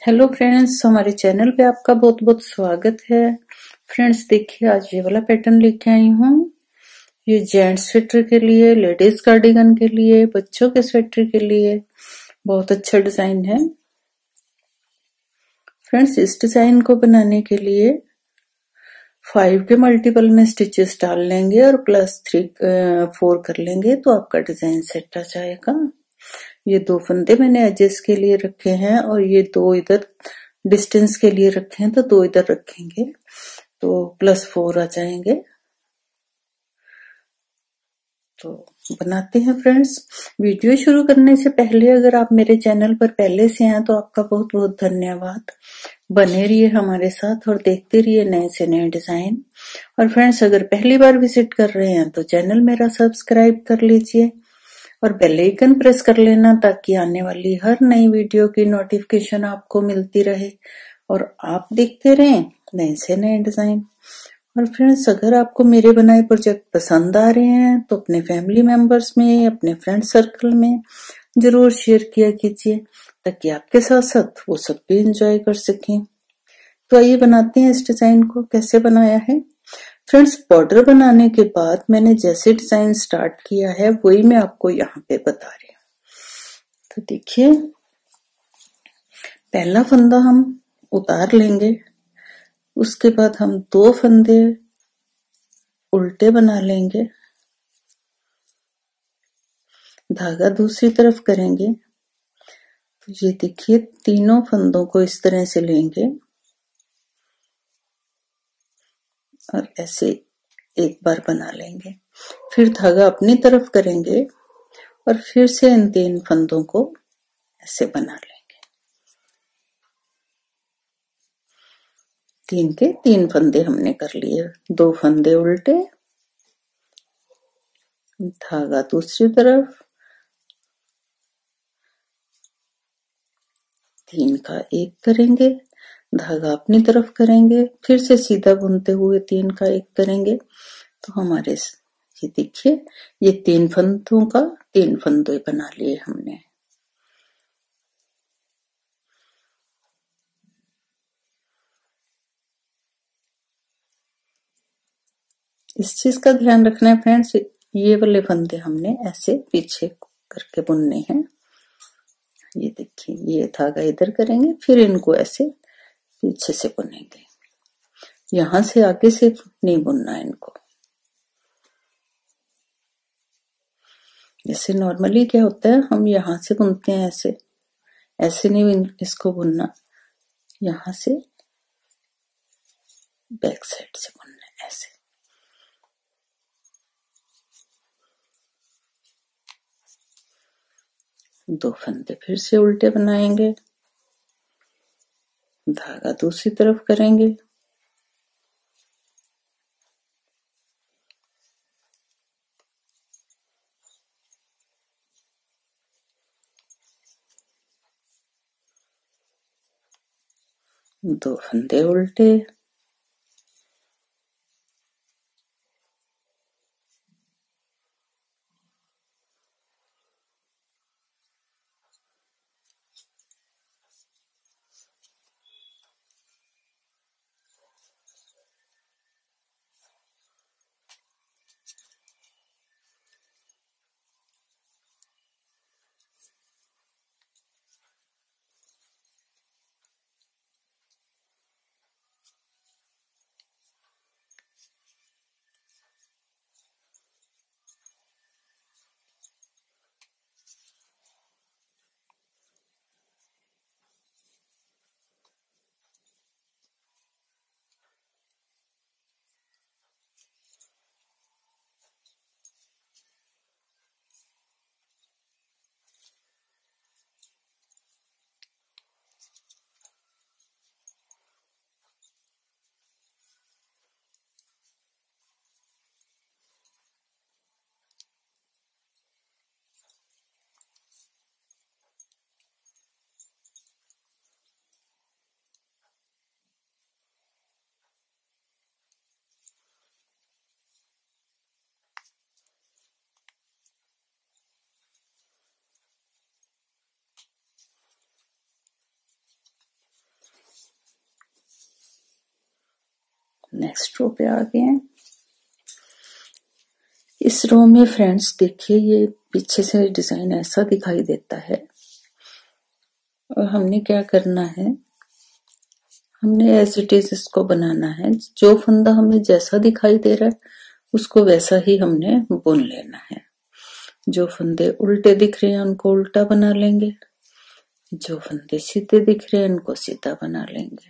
Hello friends, हमारे channel पे आपका बहुत बहुत स्वागत है। फ्रेंड्स देखिए, आज ये वाला पैटर्न लेके आई हूँ। ये जेंट्स स्वेटर के लिए, लेडीज कार्डिगन के लिए, बच्चों के स्वेटर के लिए बहुत अच्छा डिजाइन है। फ्रेंड्स इस डिजाइन को बनाने के लिए 5 के मल्टीपल में स्टिचेस डाल लेंगे और +4 कर लेंगे तो आपका डिजाइन सेट आ जाएगा। ये 2 फंदे मैंने एजेस के लिए रखे हैं और ये 2 इधर डिस्टेंस के लिए रखे हैं, तो 2 इधर रखेंगे तो +4 आ जाएंगे। तो बनाते हैं फ्रेंड्स। वीडियो शुरू करने से पहले अगर आप मेरे चैनल पर पहले से हैं तो आपका बहुत बहुत धन्यवाद। बने रहिए हमारे साथ और देखते रहिए नए से नए डिजाइन। और फ्रेंड्स अगर पहली बार विजिट कर रहे हैं तो चैनल मेरा सब्सक्राइब कर लीजिए और बेल आइकन प्रेस कर लेना ताकि आने वाली हर नई वीडियो की नोटिफिकेशन आपको मिलती रहे और आप देखते रहें नए से नए डिजाइन। और फ्रेंड्स अगर आपको मेरे बनाए प्रोजेक्ट पसंद आ रहे हैं तो अपने फैमिली मेंबर्स में, अपने फ्रेंड सर्कल में जरूर शेयर किया कीजिए ताकि आपके साथ साथ वो सब भी एंजॉय कर सकें। तो आइए बनाते हैं इस डिजाइन को। कैसे बनाया है फ्रेंड्स, बॉर्डर बनाने के बाद मैंने जैसे डिजाइन स्टार्ट किया है वही मैं आपको यहाँ पे बता रही हूँ। तो देखिए, पहला फंदा हम उतार लेंगे, उसके बाद हम 2 फंदे उल्टे बना लेंगे, धागा दूसरी तरफ करेंगे। तो ये देखिए, तीनों फंदों को इस तरह से लेंगे और ऐसे एक बार बना लेंगे, फिर धागा अपनी तरफ करेंगे और फिर से इन 3 फंदों को ऐसे बना लेंगे। 3 के 3 फंदे हमने कर लिए, 2 फंदे उल्टे, धागा दूसरी तरफ, 3 का 1 करेंगे, धागा अपनी तरफ करेंगे, फिर से सीधा बुनते हुए 3 का 1 करेंगे। तो हमारे ये देखिए, ये 3 फंदों का 3 फंदे बना लिए हमने। इस चीज का ध्यान रखना है फ्रेंड्स, ये वाले फंदे हमने ऐसे पीछे करके बुनने हैं। ये देखिए, ये धागा इधर करेंगे, फिर इनको ऐसे पीछे से बुनेंगे, यहां से आगे से नहीं बुनना इनको। जैसे नॉर्मली क्या होता है, हम यहां से बुनते हैं ऐसे, ऐसे नहीं इसको बुनना, यहां से बैक साइड से बुनना है ऐसे। दो फंदे फिर से उल्टे बनाएंगे, धागा दूसरी तरफ करेंगे, दो फंदे उल्टे, नेक्स्ट रो पे आ गए हैं। इस रो में फ्रेंड्स देखिए ये पीछे से डिजाइन ऐसा दिखाई देता है और हमने क्या करना है, हमने एज इट इज इसको बनाना है। जो फंदा हमें जैसा दिखाई दे रहा है उसको वैसा ही हमने बुन लेना है। जो फंदे उल्टे दिख रहे हैं उनको उल्टा बना लेंगे, जो फंदे सीधे दिख रहे हैं उनको सीधा बना लेंगे।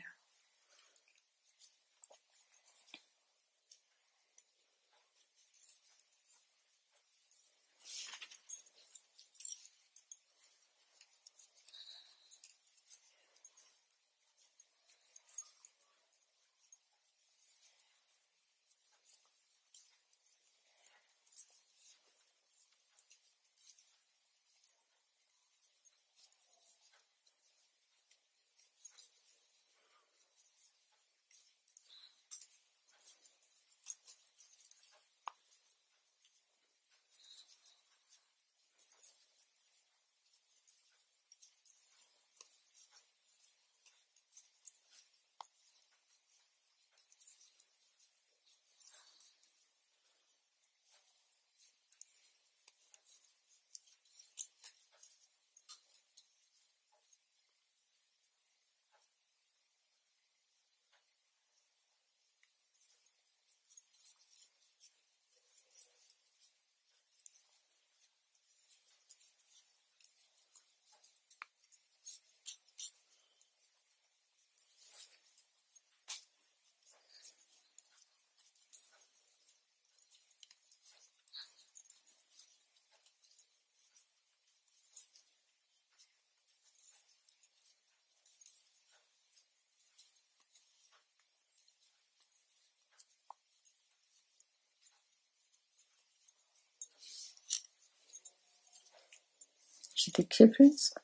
देखिए फ्रेंड्स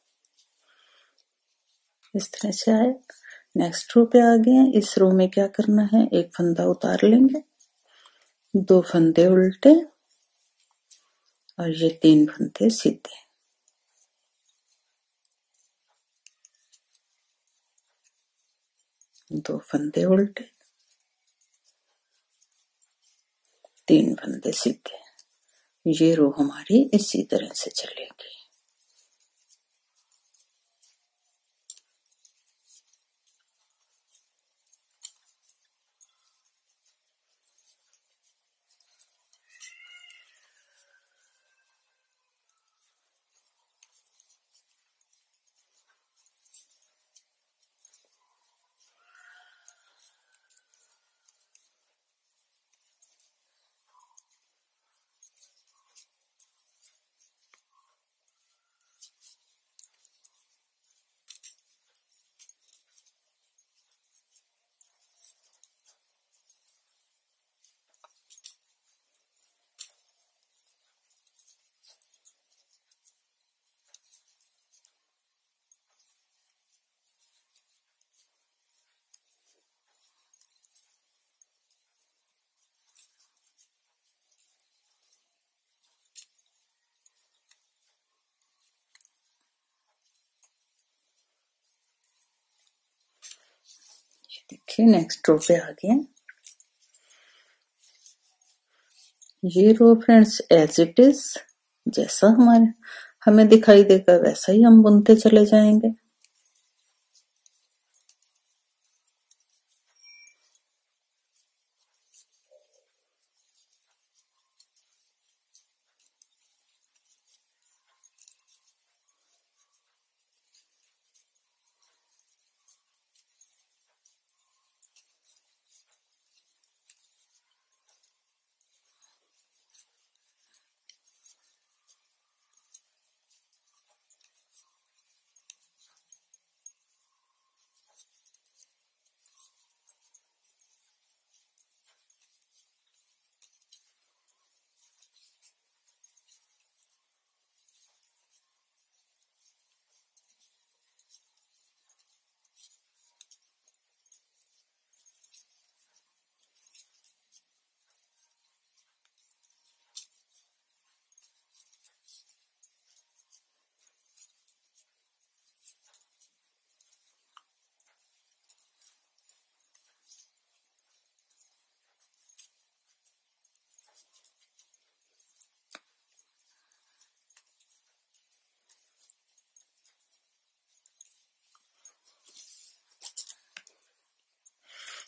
इस तरह से आए। नेक्स्ट रो पे आ गए हैं। इस रो में क्या करना है, एक फंदा उतार लेंगे, दो फंदे उल्टे और ये तीन फंदे सीधे। दो फंदे उल्टे, तीन फंदे सीधे। ये रो हमारी इसी तरह से चलेगी। देखिए नेक्स्ट रो पे आ गए। ये रो फ्रेंड्स एज इट इज जैसा हमें दिखाई देगा वैसा ही हम बुनते चले जाएंगे।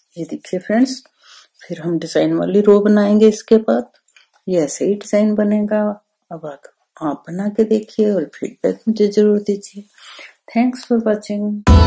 ये देखिए फ्रेंड्स, फिर हम डिजाइन वाली रो बनाएंगे इसके बाद। ये ऐसे ही डिजाइन बनेगा। अब आप बना के देखिए और फीडबैक मुझे जरूर दीजिए। Thanks for watching.